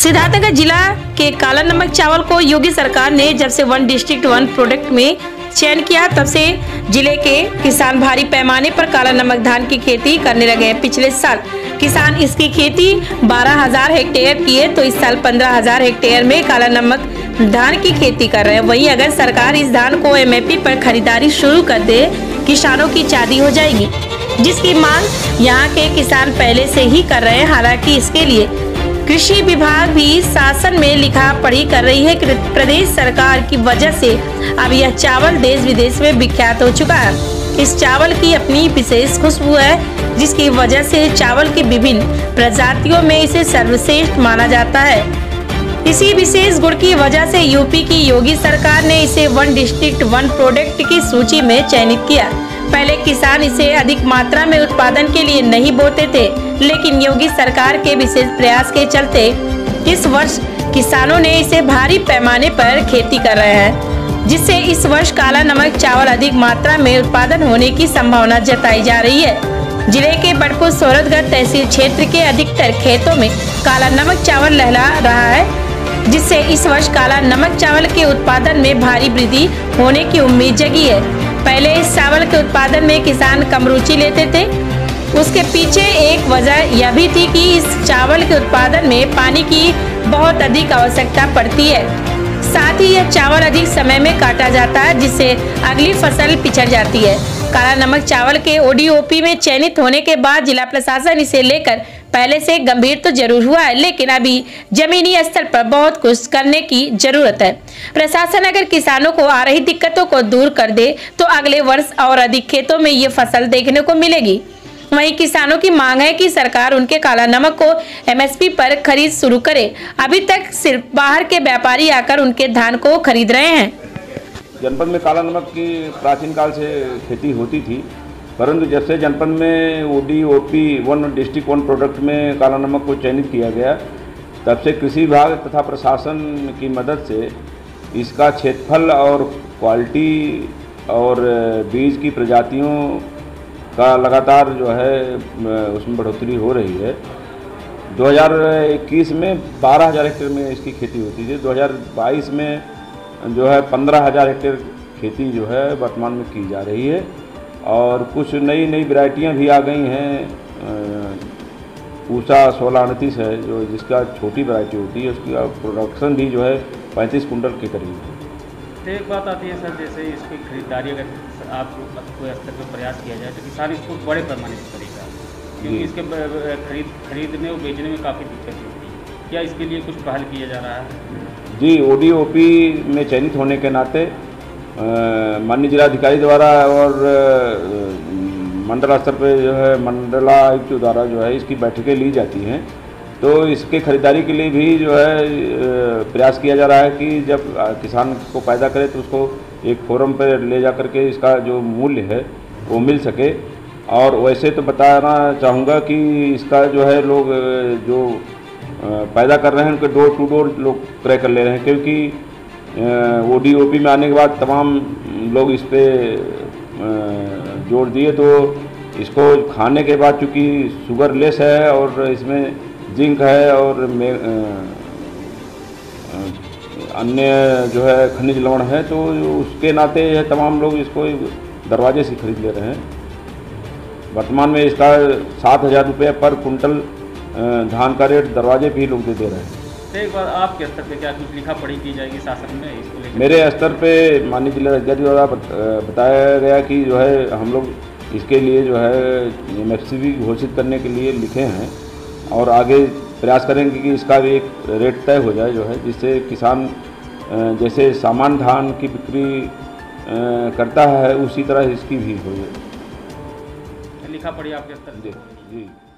सिद्धार्थनगर जिला के काला नमक चावल को योगी सरकार ने जब से वन डिस्ट्रिक्ट वन प्रोडक्ट में चयन किया तब से जिले के किसान भारी पैमाने पर काला नमक धान की खेती करने लगे हैं। पिछले साल किसान इसकी खेती 12,000 हेक्टेयर की है तो इस साल 15,000 हेक्टेयर में काला नमक धान की खेती कर रहे हैं। वहीं अगर सरकार इस धान को एमएसपी पर खरीदारी शुरू कर दे किसानों की चांदी हो जाएगी, जिसकी मांग यहाँ के किसान पहले से ही कर रहे हैं। हालांकि इसके लिए कृषि विभाग भी शासन में लिखा पढ़ी कर रही है कि प्रदेश सरकार की वजह से अब यह चावल देश विदेश में विख्यात हो चुका है। इस चावल की अपनी विशेष खुशबू है, जिसकी वजह से चावल की विभिन्न प्रजातियों में इसे सर्वश्रेष्ठ माना जाता है। इसी विशेष गुण की वजह से यूपी की योगी सरकार ने इसे वन डिस्ट्रिक्ट वन प्रोडक्ट की सूची में चयनित किया। पहले किसान इसे अधिक मात्रा में उत्पादन के लिए नहीं बोते थे, लेकिन योगी सरकार के विशेष प्रयास के चलते इस वर्ष किसानों ने इसे भारी पैमाने पर खेती कर रहे हैं, जिससे इस वर्ष काला नमक चावल अधिक मात्रा में उत्पादन होने की संभावना जताई जा रही है। जिले के बड़पुर सोरठगढ़ तहसील क्षेत्र के अधिकतर खेतों में काला नमक चावल लहरा रहा है, जिससे इस वर्ष काला नमक चावल के उत्पादन में भारी वृद्धि होने की उम्मीद जगी है। पहले इस चावल के उत्पादन में किसान कम रुचि लेते थे। उसके पीछे एक वजह यह भी थी कि इस चावल के उत्पादन में पानी की बहुत अधिक आवश्यकता पड़ती है। साथ ही यह चावल अधिक समय में काटा जाता है, जिससे अगली फसल पिछड़ जाती है। काला नमक चावल के ओडीओपी में चयनित होने के बाद जिला प्रशासन इसे लेकर पहले से गंभीर तो जरूर हुआ है, लेकिन अभी जमीनी स्तर पर बहुत कुछ करने की जरूरत है। प्रशासन अगर किसानों को आ रही दिक्कतों को दूर कर दे तो अगले वर्ष और अधिक खेतों में ये फसल देखने को मिलेगी। वहीं किसानों की मांग है कि सरकार उनके काला नमक को एमएसपी पर खरीद शुरू करे। अभी तक सिर्फ बाहर के व्यापारी आकर उनके धान को खरीद रहे हैं। जनपद में काला नमक की प्राचीन काल से खेती होती थी, परंतु जब से जनपद में ODOP one district one product में काला नमक को चयनित किया गया, तब से कृषि विभाग तथा प्रशासन की मदद से इसका क्षेत्रफल और क्वालिटी और बीज की प्रजातियों का लगातार जो है उसमें बढ़ोतरी हो रही है। 2021 में 12,000 हेक्टेयर में इसकी खेती होती थी। 2022 में जो है 15,000 हेक्टेयर खेती जो है वर्तमान में की जा रही है और कुछ नई वैरायटियाँ भी आ गई हैं। पूसा 1629 है जो जिसका छोटी वैरायटी होती है, उसका प्रोडक्शन भी जो है 35 कुंटल के करीब है। तो एक बात आती है सर, जैसे इसकी खरीदारी अगर आप कोई स्तर पर प्रयास किया जाए तो किसान इसको बड़े पैमाने पर करेगा, क्योंकि इसके खरीदने और बेचने में काफ़ी दिक्कत होती है। क्या इसके लिए कुछ पहल किया जा रहा है? जी, ओडीओपी में चयनित होने के नाते माननीय जिलाधिकारी द्वारा और मंडल स्तर पे जो है मंडलायुक्त द्वारा जो है इसकी बैठकें ली जाती हैं। तो इसके खरीदारी के लिए भी जो है प्रयास किया जा रहा है कि जब किसान को पैदा करे तो उसको एक फोरम पर ले जा करके इसका जो मूल्य है वो मिल सके। और वैसे तो बताना चाहूँगा कि इसका जो है लोग जो पैदा कर रहे हैं उनके डोर टू डोर लोग क्रय कर ले रहे हैं, क्योंकि ओडीओपी में आने के बाद तमाम लोग इस पर जोर दिए। तो इसको खाने के बाद चूँकि शुगर लेस है और इसमें जिंक है और अन्य जो है खनिज लवण है, तो उसके नाते तमाम लोग इसको दरवाजे से खरीद ले रहे हैं। वर्तमान में इसका 7,000 रुपये पर कुंटल धान का रेट दरवाजे भी लोग दे रहे हैं। तो एक बार आपके स्तर पे क्या कुछ लिखा पढ़ी की जाएगी शासन में इसको लेकर? मेरे स्तर पे माननीय जिलाधिकारी द्वारा बताया गया कि जो है हम लोग इसके लिए जो है एमएसपी घोषित करने के लिए लिखे हैं और आगे प्रयास करेंगे कि इसका भी एक रेट तय हो जाए जो है, जिससे किसान जैसे सामान्य धान की बिक्री करता है उसी तरह इसकी भी हो जाए। लिखा पढ़ी आपके स्तर? जी।